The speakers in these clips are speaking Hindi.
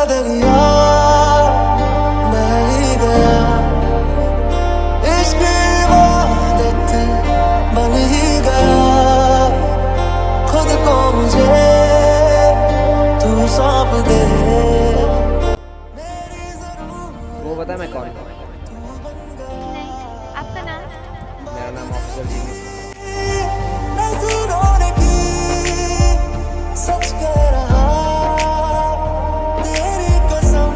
दरिया बह ही गया, इश्क इबादत बन ही गया, खुद को मुझे तू सौंप दे। वो बता मैं कौन हूँ? नहीं, आपका नाम? मेरा नाम ऑफिसर जी है। नज़रों ने की सच कह रहा, तेरी कसम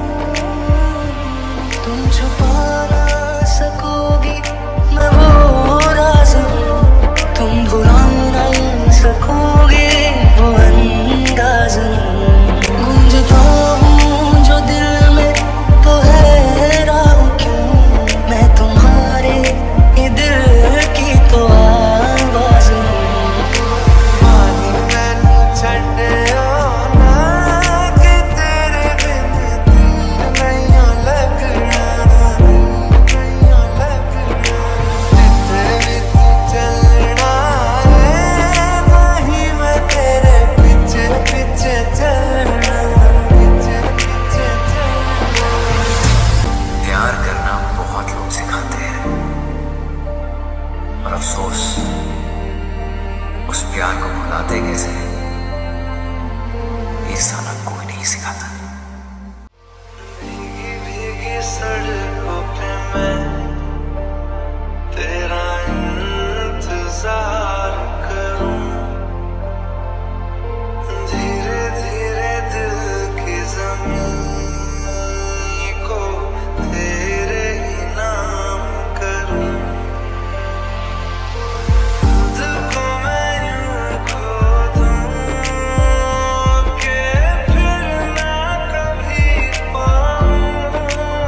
तुम छुपा ना सकोगी, मैं वो राज़ तुम भुला नहीं सकोगे, वो अंदाज़ गूंजता हूँ जो दिल में तो है राह क्यों, मैं तुम्हारे ही दिल की तो आवाज़ पानी मैनू छड्डियो ना कि तेरे बिन दिल नहीं लगना, नहीं लगना, जिथे भी तू चलना है वहीं मैं तेरे पीछे पीछे चलना, पीछे पीछे चलना। प्यार करना बहुत लोग सिखाते हैं और अफसोस उस प्यार को भुलाते कैसे ये साला कोई नहीं सिखाता। भीगी भीगी सड़कों पे मैं तेरा इंतजार करूं, धीरे धीरे दिल की ज़मीन को तेरे ही नाम करूं, खुद को मैं यूं खो दूं कि फिर ना कभी पाऊं,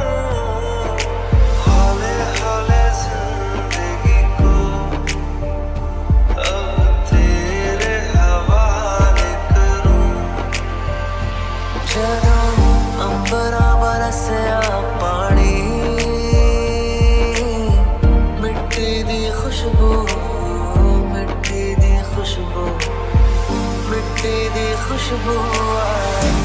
हौले हौले जिंदगी को अब तेरे हवाले करूं। ਜਦੋਂ ਅੰਬਰਾਂ ਬਰਸਿਆ ਪਾਣੀ, ਮਿੱਟੀ ਦੀ ਖੁਸ਼ਬੂ, ਮਿੱਟੀ ਦੀ ਖੁਸ਼ਬੂ, ਮਿੱਟੀ ਦੀ ਖੁਸ਼ਬੂ ਆਈ।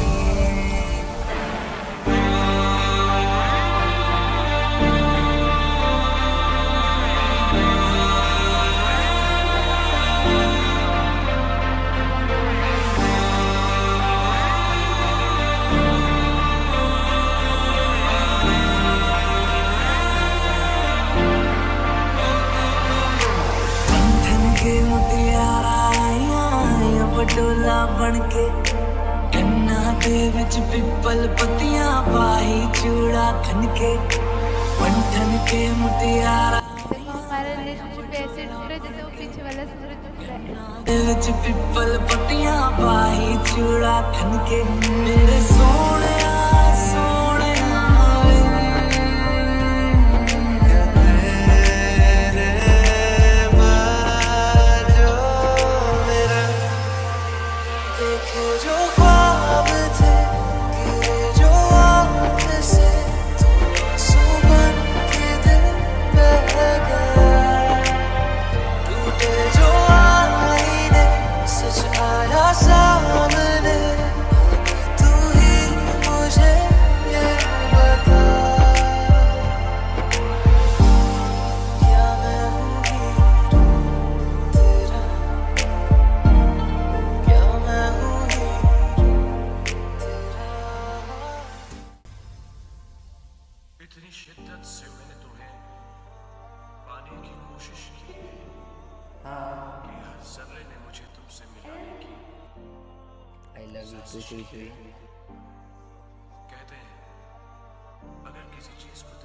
बंधन के मुटियारा आइयां पटोला बनके, कन्ना दे विच पिपल पत्तियां पाई चूड़ा खनके, बंधन के मुटियारा हमारा रिलेशनशिप ऐसे टूट रहा है जैसे वो पीछे वाला सूरज टूट रहा है। दे विच पिपल पत्तियां पाई चूड़ा खनके, मेरे सोहणिया सोहणिया तेरे बाजो मेरा देखे जो ख्वाब थे गिरे जो आँख से, तू आंसू बन के दिल बह गया, टूटे जो आईने सच आया सामने, तू ही मुझे ये बता, क्या मैं हूँ हीरो तेरा, क्या मैं हूँ हीरो तेरा। इतनी शिद्दत से मैंने तुम्हें पाने की कोशिश की कि हर जर्रे ने मुझे तुमसे मिलाने की। I love you too. कहते हैं अगर किसी चीज को